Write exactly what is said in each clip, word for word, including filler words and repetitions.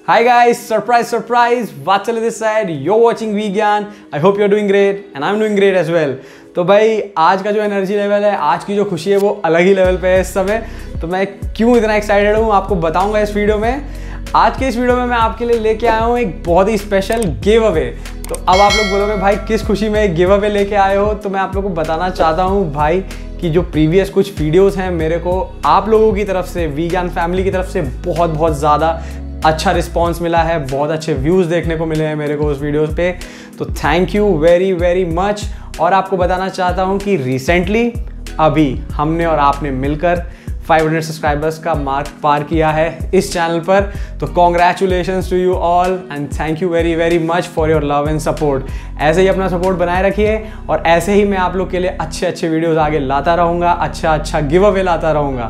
Hi guys, surprise, surprise, Vatsal this side, you're watching Vigyan. I hope you're doing great and I'm doing great as well. तो भाई आज का जो energy level है, आज की जो खुशी है वो अलग ही लेवल पे है इस समय। तो मैं क्यों इतना एक्साइटेड हूँ आपको बताऊंगा इस वीडियो में। आज के इस वीडियो में मैं आपके लिए लेके आया हूँ एक बहुत ही स्पेशल गिव अवे। तो अब आप लोग बोलोगे भाई किस खुशी में एक गिव अवे लेके आए हो, तो मैं आप लोगों को बताना चाहता हूँ भाई कि जो प्रीवियस कुछ वीडियोस हैं मेरे को आप लोगों की तरफ से, वीगन फैमिली की तरफ से बहुत बहुत ज़्यादा अच्छा रिस्पांस मिला है, बहुत अच्छे व्यूज़ देखने को मिले हैं मेरे को उस वीडियोस पे। तो thank you very very much. और आपको बताना चाहता हूँ कि रिसेंटली अभी हमने और आपने मिलकर पाँच सौ सब्सक्राइबर्स का मार्क पार किया है इस चैनल पर। तो congratulations to you all and thank you very very much for your love and support. ऐसे ही अपना सपोर्ट बनाए रखिए और ऐसे ही मैं आप लोग के लिए अच्छे अच्छे वीडियोस आगे लाता रहूँगा, अच्छा अच्छा गिव अवे लाता रहूँगा।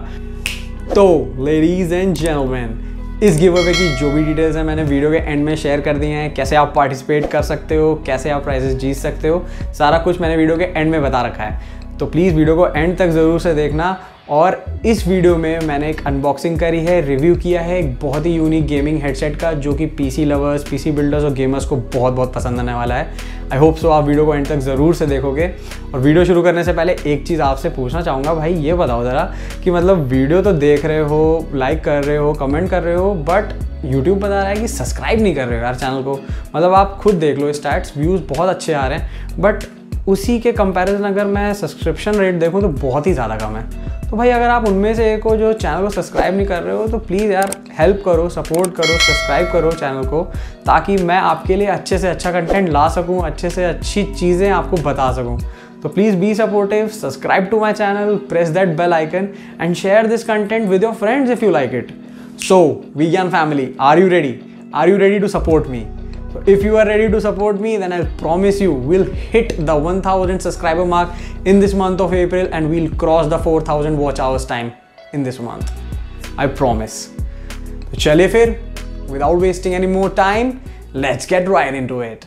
तो लेडीज एंड जेंटलमैन, इस गिव अवे की जो भी डिटेल्स हैं मैंने वीडियो के एंड में शेयर कर दी हैं। कैसे आप पार्टिसिपेट कर सकते हो, कैसे आप प्राइजेस जीत सकते हो, सारा कुछ मैंने वीडियो के एंड में बता रखा है। तो प्लीज़ वीडियो को एंड तक ज़रूर से देखना। और इस वीडियो में मैंने एक अनबॉक्सिंग करी है, रिव्यू किया है एक बहुत ही यूनिक गेमिंग हेडसेट का, जो कि पीसी लवर्स, पीसी बिल्डर्स और गेमर्स को बहुत बहुत पसंद आने वाला है। आई होप सो आप वीडियो को एंड तक ज़रूर से देखोगे। और वीडियो शुरू करने से पहले एक चीज़ आपसे पूछना चाहूँगा, भाई ये बताओ ज़रा कि मतलब वीडियो तो देख रहे हो, लाइक कर रहे हो, कमेंट कर रहे हो, बट यूट्यूब बता रहा है कि सब्सक्राइब नहीं कर रहे हो यार चैनल को। मतलब आप खुद देख लो, स्टैट्स व्यूज़ बहुत अच्छे आ रहे हैं, बट उसी के कंपैरिजन अगर मैं सब्सक्रिप्शन रेट देखूँ तो बहुत ही ज़्यादा कम है। तो भाई अगर आप उनमें से एक हो जो चैनल को सब्सक्राइब नहीं कर रहे हो, तो प्लीज़ यार हेल्प करो, सपोर्ट करो, सब्सक्राइब करो चैनल को, ताकि मैं आपके लिए अच्छे से अच्छा कंटेंट ला सकूँ, अच्छे से अच्छी चीज़ें आपको बता सकूँ। तो please be supportive, subscribe to my channel, press that bell icon and share this content with your friends if you like it. So, Vigyan family, are you ready? Are you ready to support me? So, if you are ready to support me, then I promise you we'll hit the one thousand subscriber mark in this month of April and we'll cross the four thousand watch hours time in this month. I promise. So, चलिए फिर, without wasting any more time, let's get right into it.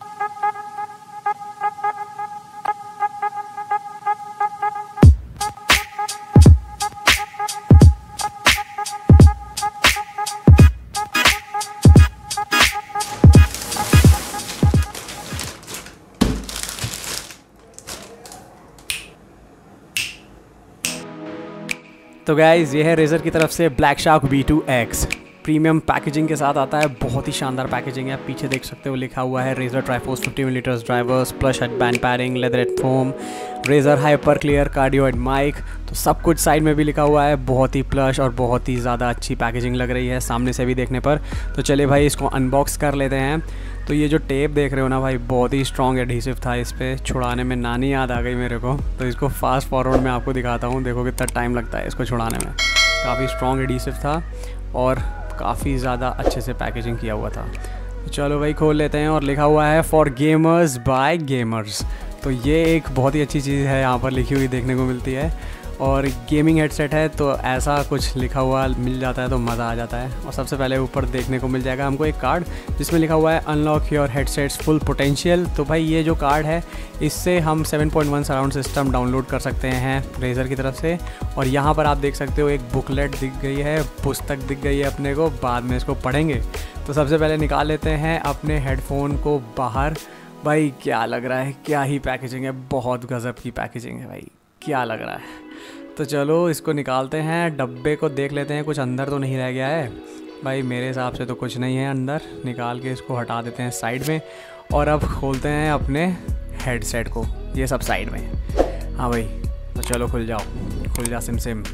तो guys ये है Razer की तरफ से black shark V two X. Premium packaging के साथ आता है, बहुत ही शानदार पैकेजिंग है। पीछे देख सकते हो लिखा हुआ है Razer Triforce fifty millilitres drivers, plus headband padding, leatherette foam, Razer hyper clear cardioid mic. तो सब कुछ साइड में भी लिखा हुआ है। बहुत ही प्लस और बहुत ही ज़्यादा अच्छी पैकेजिंग लग रही है सामने से भी देखने पर। तो चलिए भाई इसको अनबॉक्स कर लेते हैं। तो ये जो टेप देख रहे हो ना भाई, बहुत ही स्ट्रॉन्ग एडहेसिव था, इस पर छुड़ाने में नानी याद आ गई मेरे को। तो इसको फास्ट फॉरवर्ड में आपको दिखाता हूँ, देखो कितना टाइम लगता है इसको छुड़ाने में। काफ़ी स्ट्रॉन्ग एडहेसिव था और काफ़ी ज़्यादा अच्छे से पैकेजिंग किया हुआ था। तो चलो भाई खोल लेते हैं। और लिखा हुआ है फॉर गेमर्स बाय गेमर्स। तो ये एक बहुत ही अच्छी चीज़ है, यहाँ पर लिखी हुई देखने को मिलती है। और गेमिंग हेडसेट है तो ऐसा कुछ लिखा हुआ मिल जाता है तो मज़ा आ जाता है। और सबसे पहले ऊपर देखने को मिल जाएगा हमको एक कार्ड जिसमें लिखा हुआ है unlock your headset's full potential. तो भाई ये जो कार्ड है इससे हम seven point one surround system download कर सकते हैं रेज़र की तरफ से। और यहाँ पर आप देख सकते हो एक बुकलेट दिख गई है, पुस्तक दिख गई है अपने को, बाद में इसको पढ़ेंगे। तो सबसे पहले निकाल लेते हैं अपने हेडफोन को बाहर। भाई क्या लग रहा है, क्या ही पैकेजिंग है, बहुत गज़ब की पैकेजिंग है भाई, क्या लग रहा है। तो चलो इसको निकालते हैं, डब्बे को देख लेते हैं, कुछ अंदर तो नहीं रह गया है। भाई मेरे हिसाब से तो कुछ नहीं है अंदर। निकाल के इसको हटा देते हैं साइड में। और अब खोलते हैं अपने हेडसेट को, ये सब साइड में। हाँ भाई तो चलो खुल जाओ, खुल जा सिम सिम।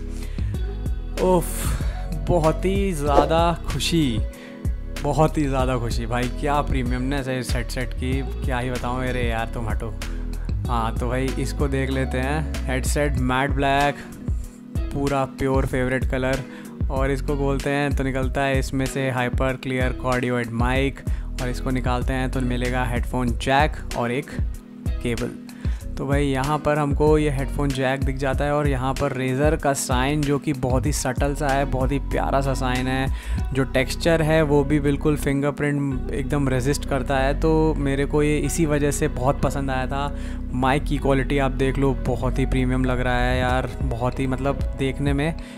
ओफ, बहुत ही ज़्यादा खुशी, बहुत ही ज़्यादा खुशी भाई। क्या प्रीमियमनेस है इस हेडसेट की, क्या ही बताऊँ। अरे यार तुम हटो। हाँ तो भाई इसको देख लेते हैं। हेडसेट मैट ब्लैक, पूरा प्योर फेवरेट कलर। और इसको खोलते हैं तो निकलता है इसमें से हाइपर क्लियर कार्डियोइड माइक। और इसको निकालते हैं तो मिलेगा हेडफोन जैक और एक केबल। तो भाई यहाँ पर हमको ये हेडफोन जैक दिख जाता है और यहाँ पर रेज़र का साइन जो कि बहुत ही सटल सा है, बहुत ही प्यारा सा साइन है। जो टेक्सचर है वो भी बिल्कुल फिंगरप्रिंट एकदम रेजिस्ट करता है, तो मेरे को ये इसी वजह से बहुत पसंद आया था। माइक की क्वालिटी आप देख लो, बहुत ही प्रीमियम लग रहा है यार, बहुत ही मतलब देखने में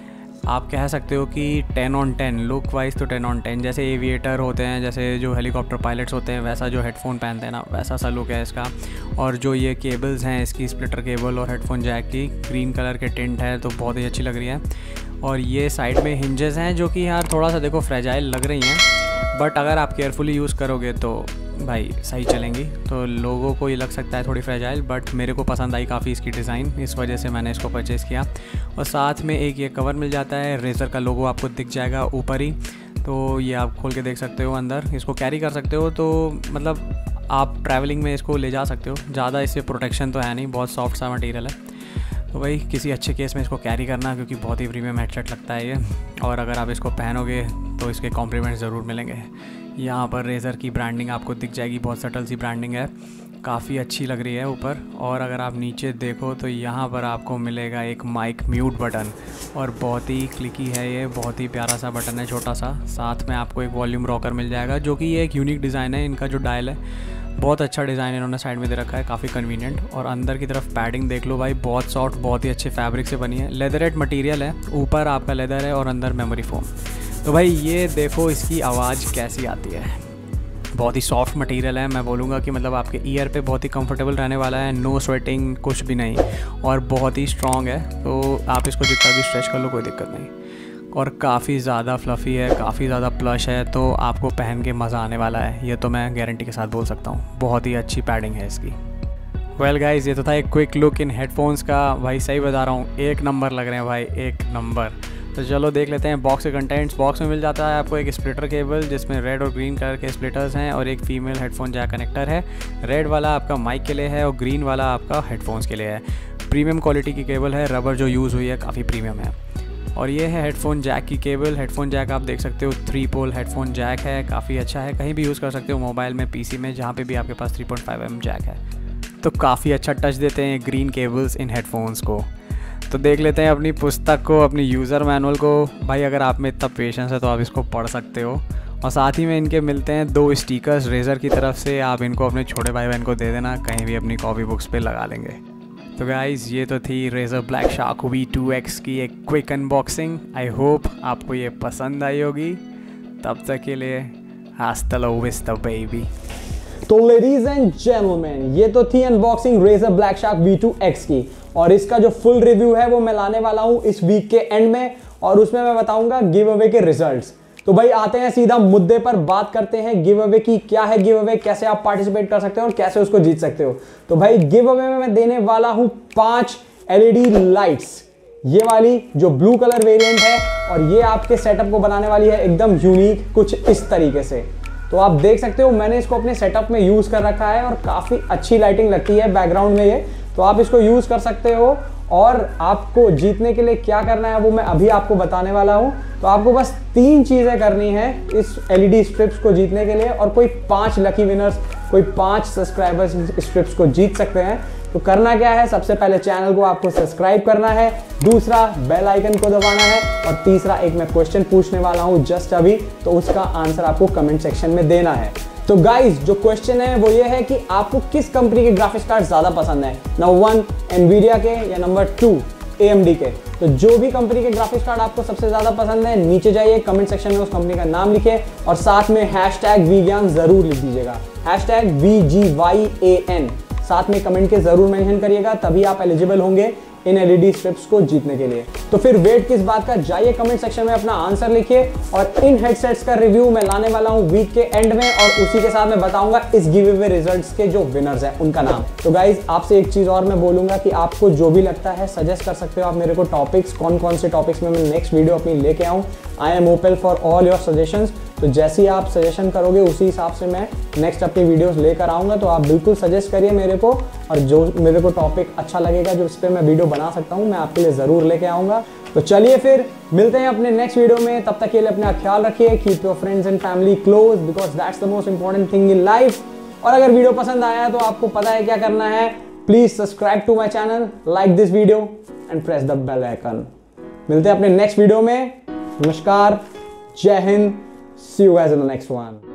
आप कह सकते हो कि ten on ten, look wise तो टेन ऑन टेन। जैसे एविएटर होते हैं, जैसे जो हेलीकॉप्टर पायलट्स होते हैं, वैसा जो हेडफोन पहनते हैं ना, वैसा सा लुक है इसका। और जो ये केबल्स हैं इसकी, स्प्लिटर केबल और हेडफोन जैक की, ग्रीन कलर के टिंट है तो बहुत ही अच्छी लग रही है। और ये साइड में हिंजेस हैं जो कि यार थोड़ा सा देखो फ्रेजाइल लग रही हैं, बट अगर आप केयरफुली यूज़ करोगे तो भाई सही चलेंगी। तो लोगों को ये लग सकता है थोड़ी फ्रेजाइल, बट मेरे को पसंद आई काफ़ी इसकी डिज़ाइन, इस वजह से मैंने इसको परचेज़ किया। और साथ में एक ये कवर मिल जाता है, रेज़र का लोगो आपको दिख जाएगा ऊपर ही, तो ये आप खोल के देख सकते हो। अंदर इसको कैरी कर सकते हो, तो मतलब आप ट्रैवलिंग में इसको ले जा सकते हो। ज़्यादा इससे प्रोटेक्शन तो है नहीं, बहुत सॉफ्ट सा मटेरियल है। तो भाई किसी अच्छे केस में इसको कैरी करना, क्योंकि बहुत ही प्रीमियम हेडसेट लगता है ये। और अगर आप इसको पहनोगे तो इसके कॉम्प्लीमेंट्स ज़रूर मिलेंगे। यहाँ पर रेज़र की ब्रांडिंग आपको दिख जाएगी, बहुत सटल सी ब्रांडिंग है, काफ़ी अच्छी लग रही है ऊपर। और अगर आप नीचे देखो तो यहाँ पर आपको मिलेगा एक माइक म्यूट बटन, और बहुत ही क्लिकी है ये, बहुत ही प्यारा सा बटन है, छोटा सा। साथ में आपको एक वॉल्यूम रॉकर मिल जाएगा, जो कि ये एक यूनिक डिज़ाइन है। इनका जो डायल है बहुत अच्छा डिज़ाइन इन्होंने साइड में दे रखा है, काफ़ी कन्वीनियंट। और अंदर की तरफ पैडिंग देख लो भाई, बहुत सॉफ्ट, बहुत ही अच्छे फैब्रिक से बनी है। लेदरेट मटेरियल है, ऊपर आपका लेदर है और अंदर मेमोरी फोम। तो भाई ये देखो इसकी आवाज़ कैसी आती है, बहुत ही सॉफ्ट मटेरियल है। मैं बोलूँगा कि मतलब आपके ईयर पे बहुत ही कंफर्टेबल रहने वाला है, नो स्वेटिंग कुछ भी नहीं, और बहुत ही स्ट्रॉन्ग है। तो आप इसको जितना भी स्ट्रेच कर लो कोई दिक्कत नहीं। और काफ़ी ज़्यादा फ्लफ़ी है, काफ़ी ज़्यादा प्लश है, तो आपको पहन के मज़ा आने वाला है, ये तो मैं गारंटी के साथ बोल सकता हूँ। बहुत ही अच्छी पैडिंग है इसकी। वेल गाइस, ये तो था एक क्विक लुक इन हेडफोन्स का। भाई सही बता रहा हूँ, एक नंबर लग रहे हैं भाई, एक नंबर। तो चलो देख लेते हैं बॉक्स के कंटेंट्स। बॉक्स में मिल जाता है आपको एक स्प्लिटर केबल, जिसमें रेड और ग्रीन कलर के स्प्लिटर्स हैं, और एक फीमेल हेडफोन जैक कनेक्टर है। रेड वाला आपका माइक के लिए है और ग्रीन वाला आपका हेडफोन्स के लिए है। प्रीमियम क्वालिटी की केबल है, रबर जो यूज़ हुई है काफ़ी प्रीमियम है। और ये है हेडफोन जैक की केबल। हेडफोन जैक आप देख सकते हो, थ्री पोल हेडफोन जैक है, काफ़ी अच्छा है, कहीं भी यूज़ कर सकते हो, मोबाइल में, पीसी में, जहाँ पे भी आपके पास three point five M jack है। तो काफ़ी अच्छा टच देते हैं ग्रीन केबल्स इन हेडफोन्स को। तो देख लेते हैं अपनी पुस्तक को, अपनी यूज़र मैनुअल को। भाई अगर आप में इतना पेशेंस है तो आप इसको पढ़ सकते हो। और साथ ही में इनके मिलते हैं दो स्टिकर्स रेज़र की तरफ से, आप इनको अपने छोटे भाई बहन को दे देना, कहीं भी अपनी कॉपी बुक्स पे लगा लेंगे। तो गाइज़ ये तो थी Razer black shark V two X की एक क्विक अनबॉक्सिंग। आई होप आपको ये पसंद आई होगी। तब तक के लिए hasta la vista baby। तो लेडीज एंड जेंटलमैन, ये तो थी unboxing Razer black shark V two X की, और इसका जो फुल रिव्यू है वो मैं लाने वाला हूँ इस वीक के एंड में, और उसमें मैं बताऊंगा गिव अवे के रिजल्ट्स। तो भाई आते हैं सीधा मुद्दे पर, बात करते हैं गिव अवे की। क्या है गिव अवे, कैसे आप पार्टिसिपेट कर सकते हो और कैसे उसको जीत सकते हो। तो भाई गिव अवे में मैं देने वाला हूं पांच एलईडी लाइट्स, ये वाली जो ब्लू कलर वेरिएंट है, और ये आपके सेटअप को बनाने वाली है एकदम यूनिक, कुछ इस तरीके से। तो आप देख सकते हो मैंने इसको अपने सेटअप में यूज कर रखा है, और काफी अच्छी लाइटिंग लगती है बैकग्राउंड में ये, तो आप इसको यूज कर सकते हो। और आपको जीतने के लिए क्या करना है वो मैं अभी आपको बताने वाला हूं। तो आपको बस तीन चीजें करनी है इस एलईडी स्ट्रिप्स को जीतने के लिए, और कोई पांच लकी विनर्स, कोई पांच सब्सक्राइबर्स स्ट्रिप्स को जीत सकते हैं। तो करना क्या है, सबसे पहले चैनल को आपको सब्सक्राइब करना है, दूसरा बेल आइकन को दबाना है, और तीसरा एक मैं क्वेश्चन पूछने वाला हूं जस्ट अभी, तो उसका आंसर आपको कमेंट सेक्शन में देना है। तो गाइस जो क्वेश्चन है वो ये है कि आपको किस कंपनी के ग्राफिक्स कार्ड ज्यादा पसंद है, नंबर वन एनवीडिया के या नंबर टू एएमडी के। तो जो भी कंपनी के ग्राफिक्स कार्ड आपको सबसे ज्यादा पसंद है, नीचे जाइए कमेंट सेक्शन में उस कंपनी का नाम लिखिए, और साथ में हैशटैग वीज्ञान जरूर लिख दीजिएगा, hashtag V G Y A N साथ में कमेंट के जरूर मेंशन करिएगा, तभी आप एलिजिबल होंगे इन एलईडी स्ट्रिप्स को जीतने के लिए। तो फिर वेट किस बात का, जाइए कमेंट सेक्शन में अपना आंसर लिखिए, और इन हेडसेट्स का रिव्यू मैं लाने वाला हूं वीक के एंड में, और उसी के साथ मैं बताऊंगा इस गिव अवे रिजल्ट्स के जो विनर्स हैं उनका नाम। तो गाइज आपसे एक चीज और मैं बोलूंगा कि आपको जो भी लगता है सजेस्ट कर सकते हो आप मेरे को टॉपिक्स, कौन कौन से टॉपिक्स में मैं नेक्स्ट वीडियो अपनी लेके आऊँ। I am open for all your suggestions. तो जैसे ही आप सजेशन करोगे उसी हिसाब से मैं नेक्स्ट अपनी वीडियोस लेकर आऊँगा। तो आप बिल्कुल सजेस्ट करिए मेरे को, और जो मेरे को टॉपिक अच्छा लगेगा जो इस पर मैं वीडियो बना सकता हूँ मैं आपके लिए ज़रूर लेके आऊँगा। तो चलिए फिर मिलते हैं अपने नेक्स्ट वीडियो में, तब तक के लिए अपना ख्याल रखिए, keep your friends and family close because that's the most important thing in life. और अगर वीडियो पसंद आया तो आपको पता है क्या करना है, please subscribe to my channel, like this video and press the bell icon. मिलते हैं अपने नेक्स्ट वीडियो में। नमस्कार, जय Hind, see you guys in the next one।